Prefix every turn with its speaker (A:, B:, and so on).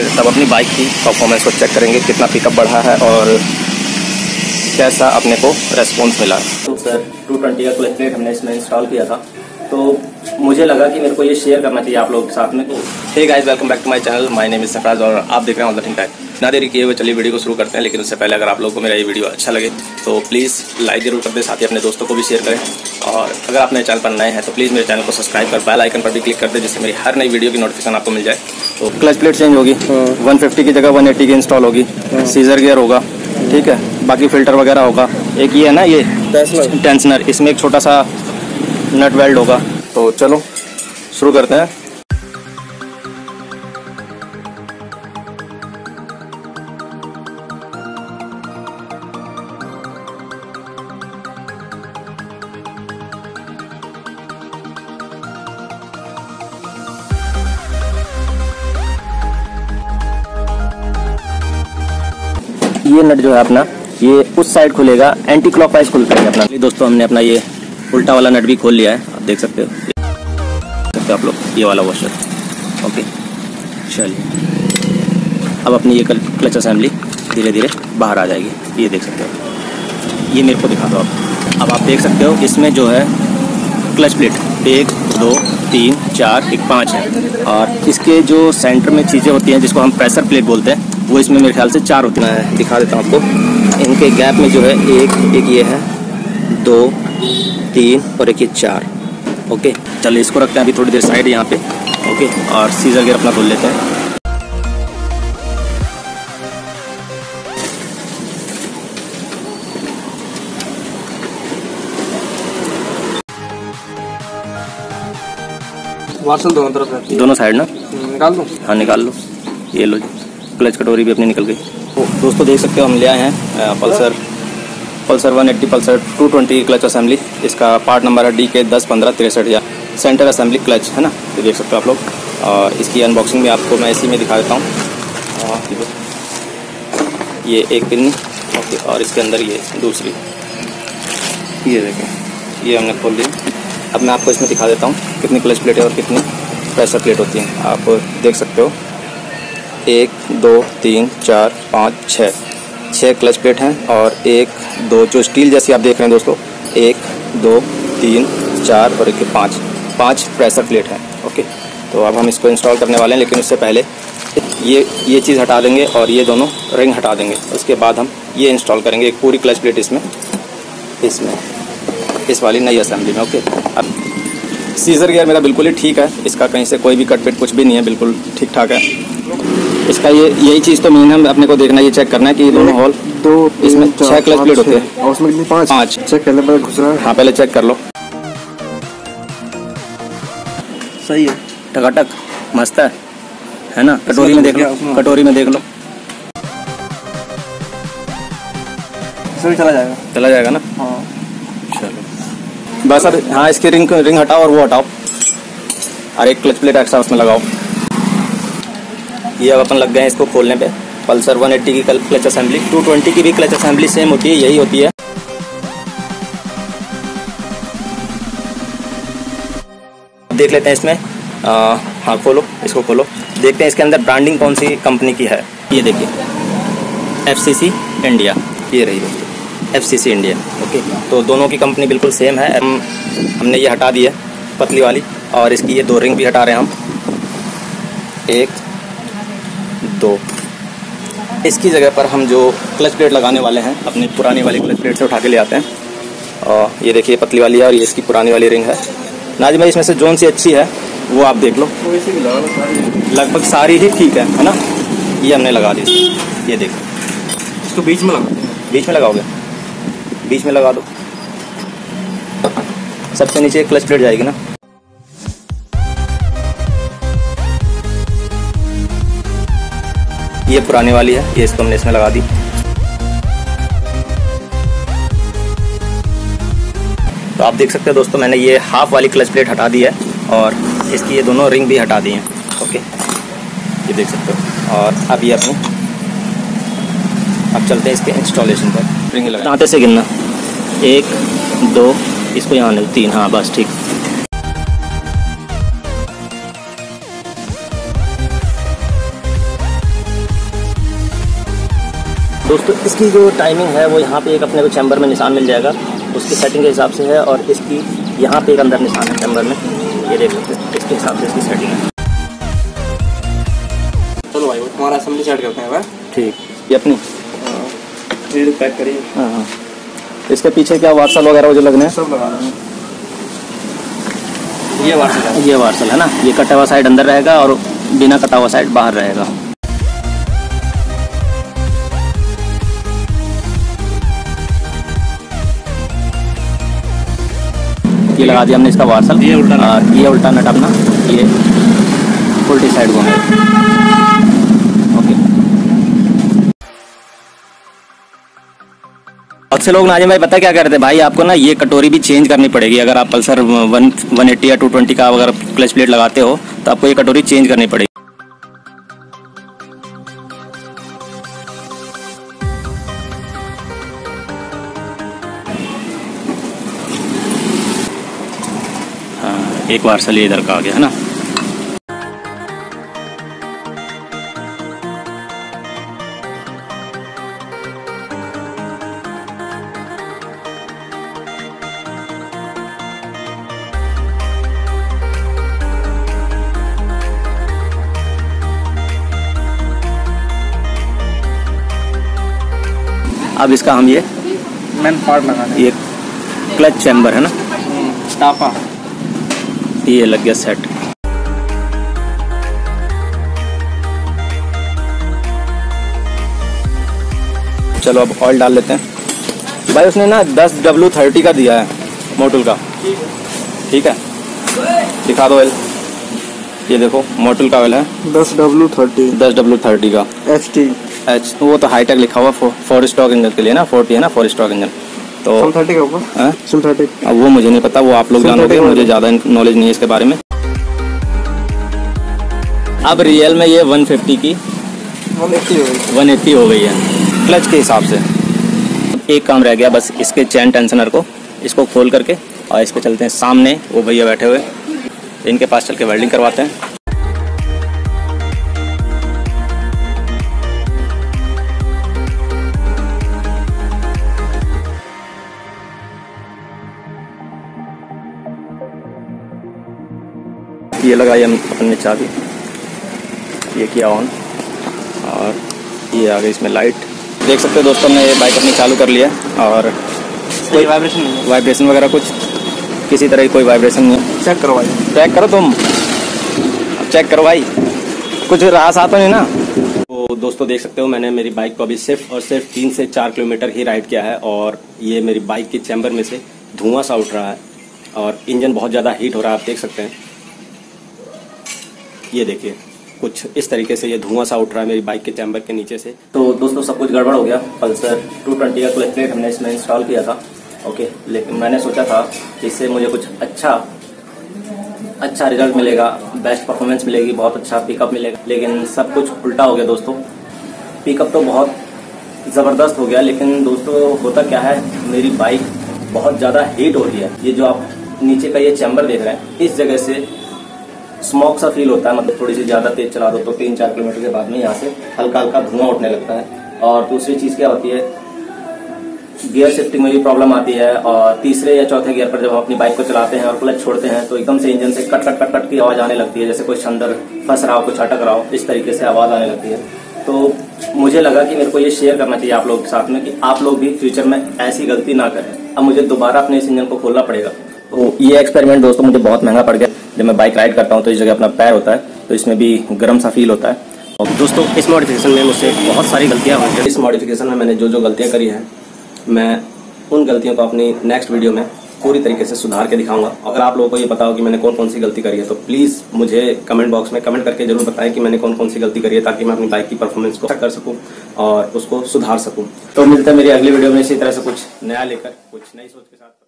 A: तब अपनी बाइक की परफॉर्मेंस को चेक करेंगे, कितना पिकअप बढ़ा है और कैसा अपने को रेस्पॉन्स मिला। तो सर 220 का क्लच प्लेट हमने इसमें इंस्टॉल किया था, तो मुझे लगा कि मेरे को ये शेयर करना चाहिए आप लोगों के साथ में। Hey guys, welcome back to my channel. My name is Sarfaraz और आप देख रहे हैं ऑल द थिंग टैक। ना देरी किए हुए चलिए वीडियो को शुरू करते हैं, लेकिन उससे पहले अगर आप लोगों को मेरा ये वीडियो अच्छा लगे तो प्लीज़ लाइक जरूर कर दें, साथ ही अपने दोस्तों को भी शेयर करें। और अगर आप मेरे चैनल पर नए हैं तो प्लीज़ मेरे चैनल को सब्सक्राइब कर बेल आइकन पर भी क्लिक कर दें, जिससे मेरी हर नई वीडियो की नोटिफिकेशन आपको मिल जाए। तो क्लच प्लेट चेंज होगी, 150 की जगह 180 की इंस्टॉल होगी, सीजर गियर होगा, ठीक है, बाकी फिल्टर वगैरह होगा। एक ये है ना, ये टेंशनर, इसमें एक छोटा सा नट वेल्ड होगा। तो चलो शुरू करते हैं। ये नट जो है अपना, ये उस साइड खुलेगा, एंटी क्लॉकवाइज खुलता है अपना। दोस्तों हमने अपना ये उल्टा वाला नट भी खोल लिया है, आप देख सकते हो आप लोग, ये वाला वॉशर। ओके चलिए, अब अपनी ये क्लच असेंबली धीरे धीरे बाहर आ जाएगी, ये देख सकते हो। ये मेरे को दिखा दो आप। अब आप देख सकते हो इसमें जो है क्लच प्लेट 1 2 3 4 1 5 है, और इसके जो सेंटर में चीज़ें होती हैं जिसको हम प्रेशर प्लेट बोलते हैं, वो इसमें मेरे ख्याल से 4 होती हैं। मैं दिखा देता हूँ आपको। इनके गैप में जो है एक ये है, 2 3 और एक ये 4। ओके चलिए इसको रखते हैं अभी थोड़ी देर साइड यहाँ पे। ओके, और सीजर गियर अपना खोल लेते हैं।
B: वार्सल दोनों तरफ रहती है,
A: दोनों साइड ना
B: निकाल दो।
A: हाँ निकाल लो। ये लो, क्लच कटोरी भी अपनी निकल गई। तो दोस्तों देख सकते हो हम ले आए हैं पल्सर 180 पल्सर 220 क्लच असेंबली। इसका पार्ट नंबर है DK 101563 या सेंटर असेंबली क्लच है ना, तो देख सकते हो आप लोग। और इसकी अनबॉक्सिंग भी आपको मैं इसी में दिखा देता हूँ। ये एक पिन, ओके, और इसके अंदर ये दूसरी, ये देखें, ये हमने खोल दी। अब मैं आपको इसमें दिखा देता हूँ कितनी क्लच प्लेट है और कितनी प्रेशर प्लेट होती हैं। आप देख सकते हो 1 2 3 4 5 6 क्लच प्लेट हैं, और 1 2 जो स्टील जैसी आप देख रहे हैं दोस्तों, 1 2 3 4 और 1 5 प्रेशर प्लेट हैं। ओके, तो अब हम इसको इंस्टॉल करने वाले हैं, लेकिन उससे पहले ये चीज़ हटा देंगे और ये दोनों रिंग हटा देंगे। उसके बाद हम ये इंस्टॉल करेंगे एक पूरी क्लच प्लेट इसमें इस वाली नई असेंबली में। ओके, अब सीजर गियर मेरा बिल्कुल ही ठीक है, इसका कहीं से कोई भी कट पिट कुछ भी नहीं है, बिल्कुल ठीक ठाक है इसका। यही चीज़ तो मेन है अपने को देखना, ये चेक करना है कि दोनों हॉल, तो इसमें 6 क्लच प्लेट होते हैं,
B: और उसमें कितनी 5 चेक करने पर घुस रहा है।
A: हाँ पहले चेक कर लो।
B: सही है,
A: टकाटक मस्त है ना। कटोरी में देख लो, कटोरी में देख लो, चला जाएगा ना।
B: हाँ
A: चलो बस अब, हाँ इसकी रिंग हटाओ और वो हटाओ, और एक क्लच प्लेट एक्स्ट्रा उसमें लगाओ। ये अब अपन लग गए हैं इसको खोलने पे। पल्सर 180 की क्लच असेंबली, 220 की भी क्लच असेंबली सेम होती है, यही होती है। देख लेते हैं इसमें, हाँ खोलो, इसको खोलो, देखते हैं इसके अंदर ब्रांडिंग कौन सी कंपनी की है। ये देखिए FCC इंडिया, ये रही दोस्तों FCC इंडिया। ओके, तो दोनों की कंपनी बिल्कुल सेम है। हमने ये हटा दी है पतली वाली, और इसकी ये 2 रिंग भी हटा रहे हैं हम, 1 2। इसकी जगह पर हम जो क्लच प्लेट लगाने वाले हैं अपनी पुरानी वाली क्लच प्लेट से उठा के ले आते हैं। और ये देखिए पतली वाली है, और ये इसकी पुरानी वाली रिंग है। नाजिम भाई इसमें से जोन सी अच्छी है वो आप देख लो। लगभग सारी ही ठीक है ना। ये हमने लगा दी, ये देखो,
B: इसको बीच में लगा,
A: बीच में लगाओगे, बीच में लगा दो, सबसे नीचे एक क्लच प्लेट जाएगी ना। ये पुरानी वाली है, ये इसको हमने इसमें लगा दी। तो आप देख सकते हो दोस्तों, मैंने ये हाफ वाली क्लच प्लेट हटा दी है, और इसकी ये दोनों रिंग भी हटा दी हैं। ओके, ये देख सकते हो। और अब ये अपनी, अब चलते हैं इसके इंस्टॉलेशन पर। रिंग लगा, दांते से गिनना, 1 2, इसको यहाँ ले 3, हाँ बस ठीक। दोस्तों इसकी जो टाइमिंग है वो यहाँ पे एक अपने को चैम्बर में निशान मिल जाएगा, उसकी सेटिंग के हिसाब से है। और इसकी यहाँ पे एक अंदर निशान है चैम्बर में, ये देख सकते हैं, इसके हिसाब से इसकी सेटिंग है।
B: चलो भाई तुम्हारा असेंबली सेट करते हैं भाई।
A: ठीक, ये अपनी
B: पैक करिए।
A: हाँ, इसके पीछे क्या वार्सल वगैरह वो जो लगने हैं
B: सब लगा देंगे। ये
A: वार्सल है ना, ये कटा हुआ साइड अंदर रहेगा और बिना कटा हुआ साइड बाहर रहेगा। ये लगा दिया हमने इसका वार्सल, ये उल्टा नट अपना, ये उल्टी साइड घूमेगा। ओके, बहुत से लोग नाजिम भाई पता क्या करते हैं भाई, आपको ना ये कटोरी भी चेंज करनी पड़ेगी। अगर आप पल्सर 180 या 220 का अगर क्लच प्लेट लगाते हो तो आपको ये कटोरी चेंज करनी पड़ेगी। हाँ, एक वार्सल ये इधर का आ गया है ना। अब इसका हम ये
B: मेन पार्ट लगाना है।
A: ये क्लच चैम्बर है ना,
B: टापा,
A: ये लग गया सेट। चलो अब ऑयल डाल लेते हैं भाई। उसने ना 10W30 का दिया है मोटुल का, ठीक है, दिखा दो ऑयल। ये देखो मोटुल का ऑयल है
B: 10W30
A: का
B: HT।
A: एच, वो तो हाईटेक लिखा हुआ 4 स्ट्रोक इंजन के लिए ना, 40 है ना 4 स्ट्रोक इंजन। तो
B: Sim30 का ऊपर Sim30,
A: अब वो मुझे नहीं पता, वो आप लोग जानोगे, मुझे ज़्यादा नॉलेज नहीं है इसके बारे में। अब रियल में ये 150 की 180 हो गई है क्लच के हिसाब से। एक काम रह गया बस, इसके चैन टेंशनर को इसको खोल करके और इस पे चलते हैं सामने, वो भैया बैठे हुए, इनके पास चल के वेल्डिंग करवाते हैं। ये लगाई हम अपन ने चाबी, ये किया ऑन और ये आ गई इसमें लाइट। देख सकते हो दोस्तों, हमने ये बाइक अपनी चालू कर लिया और कोई वाइब्रेशन वगैरह कुछ किसी तरह की कोई वाइब्रेशन नहीं है।
B: चेक करो भाई,
A: चेक करो तुम, चेक करो भाई, कुछ रास आता नहीं ना। तो दोस्तों देख सकते हो, मैंने मेरी बाइक को अभी सिर्फ और सिर्फ 3 से 4 किलोमीटर ही राइड किया है और ये मेरी बाइक के चैम्बर में से धुआं सा उठ रहा है और इंजन बहुत ज़्यादा हीट हो रहा है। आप देख सकते हैं, ये देखिए कुछ इस तरीके से ये धुआं सा उठ रहा है मेरी बाइक के चैम्बर के नीचे से। तो दोस्तों सब कुछ गड़बड़ हो गया। पल्सर 220 का क्लच प्लेट हमने इसमें इंस्टॉल किया था, ओके, लेकिन मैंने सोचा था कि इससे मुझे कुछ अच्छा रिजल्ट मिलेगा, बेस्ट परफॉर्मेंस मिलेगी, बहुत अच्छा पिकअप मिलेगा, लेकिन सब कुछ उल्टा हो गया दोस्तों। पिकअप तो बहुत ज़बरदस्त हो गया, लेकिन दोस्तों होता क्या है, मेरी बाइक बहुत ज़्यादा हीट हो रही है। ये जो आप नीचे का ये चैम्बर देख रहे हैं, इस जगह से स्मोक सा फील होता है, मतलब थोड़ी सी ज़्यादा तेज चला दो तो 3-4 किलोमीटर के बाद में यहाँ से हल्का हल्का धुआं उठने लगता है। और दूसरी चीज़ क्या होती है, गियर शिफ्टिंग में भी प्रॉब्लम आती है और तीसरे या चौथे गियर पर जब हम अपनी बाइक को चलाते हैं और क्लच छोड़ते हैं तो एकदम से इंजन से कट कट कट कट की आवाज़ आने लगती है, जैसे कोई अंदर फंस रहा हो, कुछ अटक रहा हो, इस तरीके से आवाज़ आने लगती है। तो मुझे लगा कि मेरे को ये शेयर करना चाहिए आप लोगों के साथ में कि आप लोग भी फ्यूचर में ऐसी गलती ना करें। अब मुझे दोबारा अपने इस इंजन को खोलना पड़ेगा। तो ये एक्सपेरिमेंट दोस्तों मुझे बहुत महंगा पड़ गया। जब मैं बाइक राइड करता हूँ तो इस जगह अपना पैर होता है तो इसमें भी गर्म सा फील होता है। और दोस्तों इस मॉडिफिकेशन में मुझसे बहुत सारी गलतियाँ हुई हैं। इस मॉडिफिकेशन में मैंने जो गलतियाँ करी हैं, मैं उन गलतियों को अपनी नेक्स्ट वीडियो में पूरी तरीके से सुधार के दिखाऊंगा। अगर आप लोगों को ये पता हो कि मैंने कौन कौन सी गलती करी है तो प्लीज़ मुझे कमेंट बॉक्स में कमेंट करके जरूर बताएं कि मैंने कौन कौन सी गलती करी है, ताकि मैं अपनी बाइक की परफॉर्मेंस को कर सकूं और उसको सुधार सकूं। तो मिलते हैं मेरी अगली वीडियो में इसी तरह से कुछ नया लेकर, कुछ नई सोच के साथ।